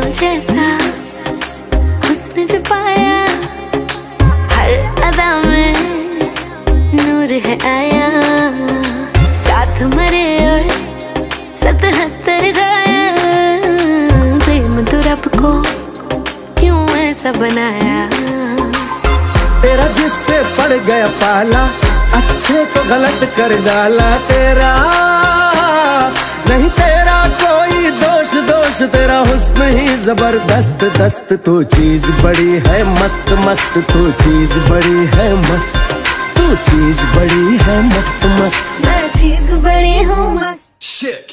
जैसा हुस्न जो पाया, हर अदा में नूर है आया। साथ मरे और 77 घायल, प्रेम तो रब को क्यों ऐसा बनाया। तेरा जिससे पड़ गया पाला, अच्छे को गलत कर डाला। तेरा नहीं तेरा कोई दोष, दोष तेरा हुस्न ही जबरदस्त दस्त। तू चीज बड़ी है मस्त मस्त, तू चीज बड़ी है मस्त, तू चीज बड़ी है मस्त मस्त। मैं चीज बड़ी हूँ मस्त। Shit.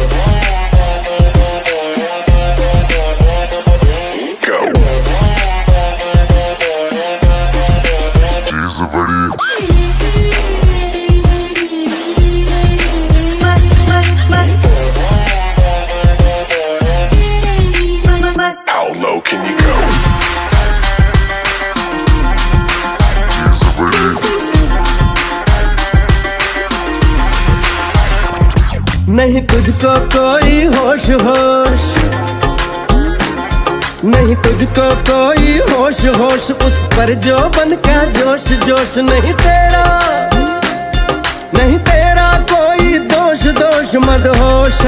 How low can you go? नहीं तुझको कोई होश होश, नहीं तुझको कोई होश होश, उस पर जो बन का जोश जोश। नहीं तेरा नहीं तेरा कोई दोष, दोष मदहोश।